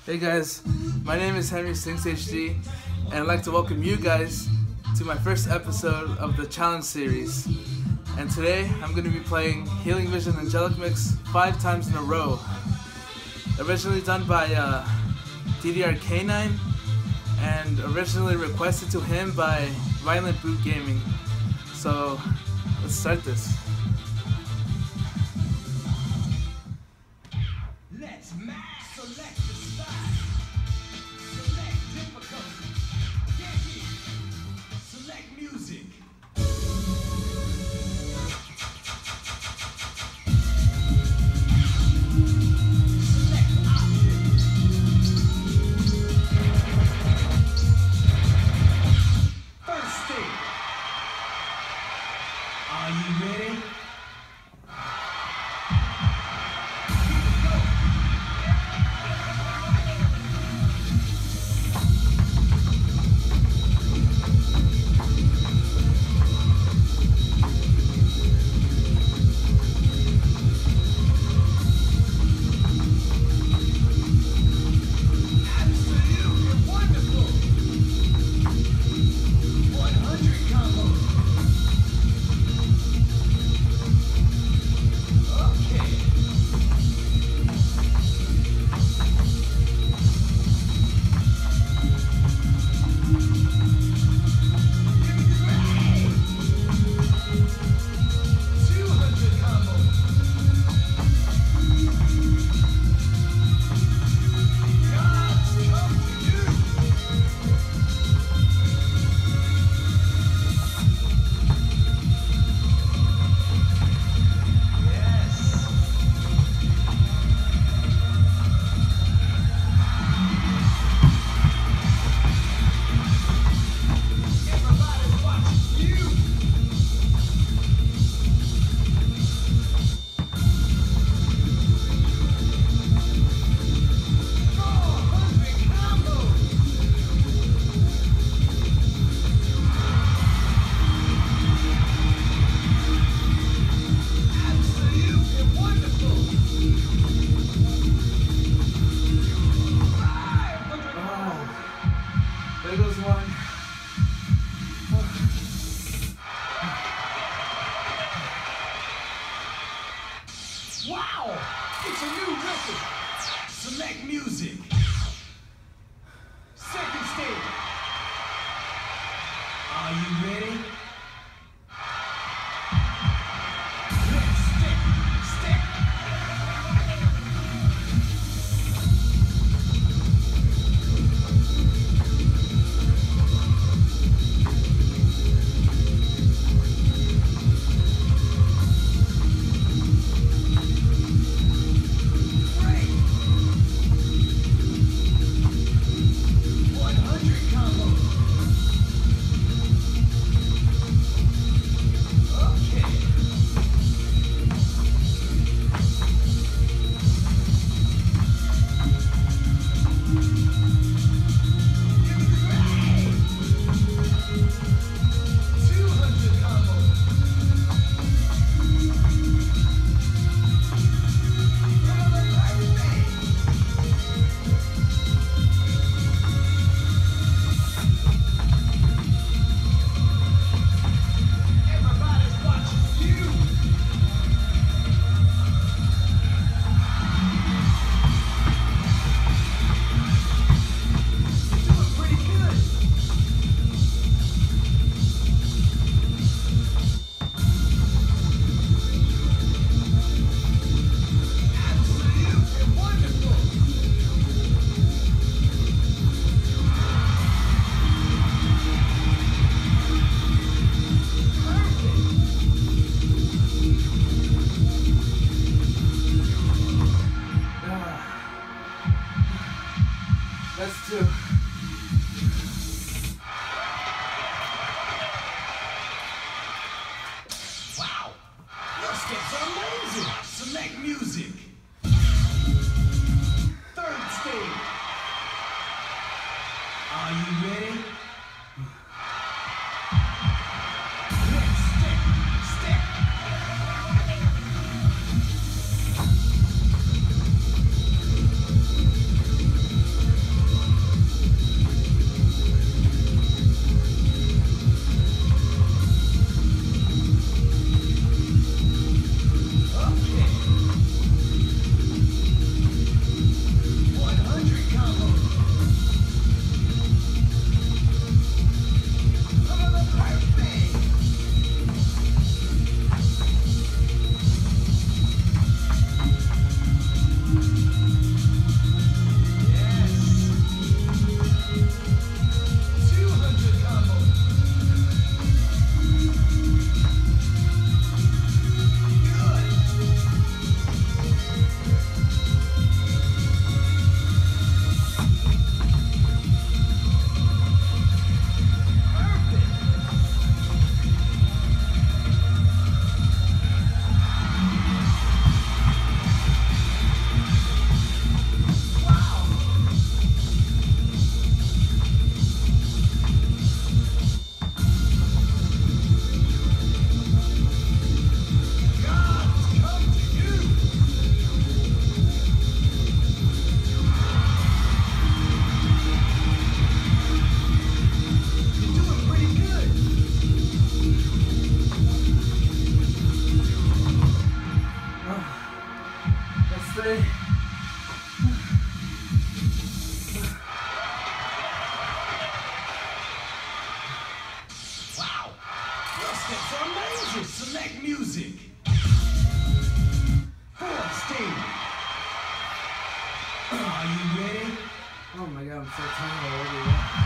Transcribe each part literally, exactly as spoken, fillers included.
Hey guys, my name is Henry SynchzHD, and I'd like to welcome you guys to my first episode of the Challenge Series. And today I'm going to be playing Healing Vision Angelic Mix five times in a row. Originally done by uh, D D R Kanine, and originally requested to him by ViolentBooGaming. So let's start this. Let's mass select the style. Select difficulty. Get here. Select music. Select object. First stage. Are you ready? There goes one. Wow! It's a new record. Select music. Second stage. Are you ready? Let's step, step. That's two. Wow! Your steps are amazing. Select music. Third stage. Are you ready? Let's step, step. Are you ready? Oh my god, I'm so tired already. Yeah.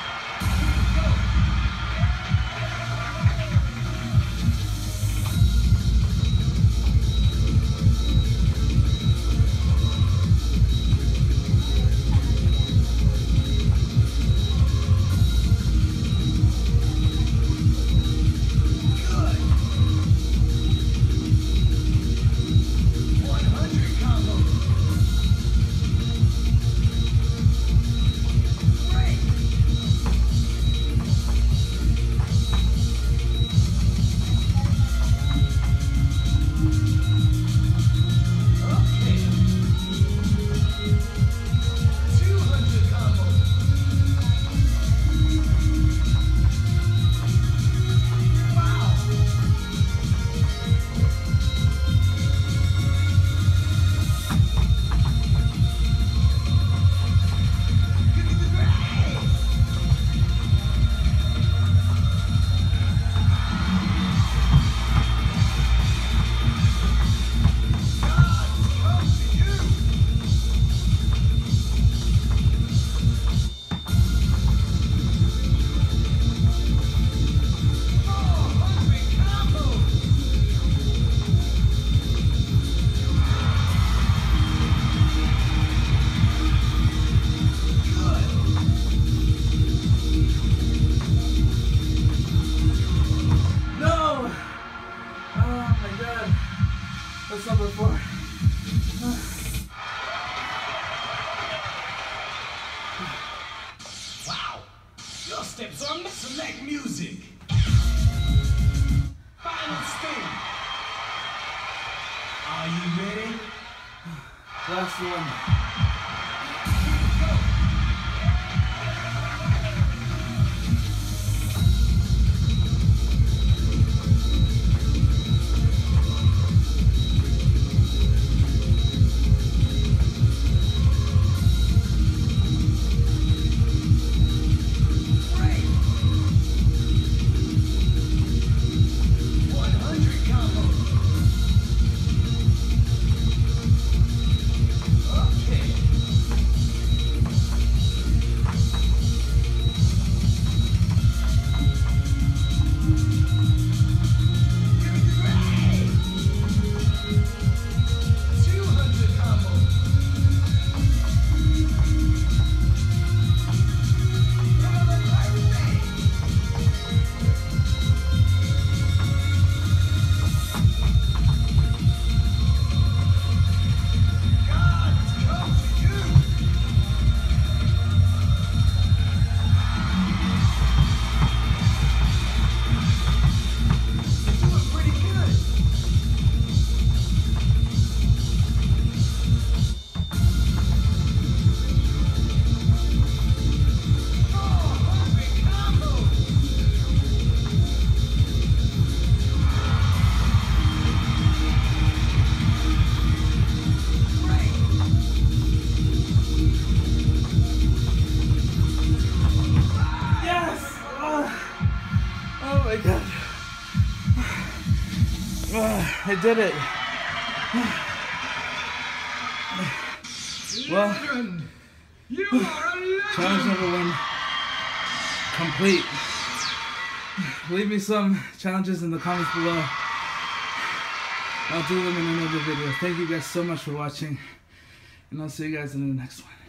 That's number four. Wow, your steps are amazing. Select music. Final sting. Are you ready? Last one. I did it. Well, you are a legend. Challenge number one complete. Leave me some challenges in the comments below. I'll do them in another video. Thank you guys so much for watching, and I'll see you guys in the next one.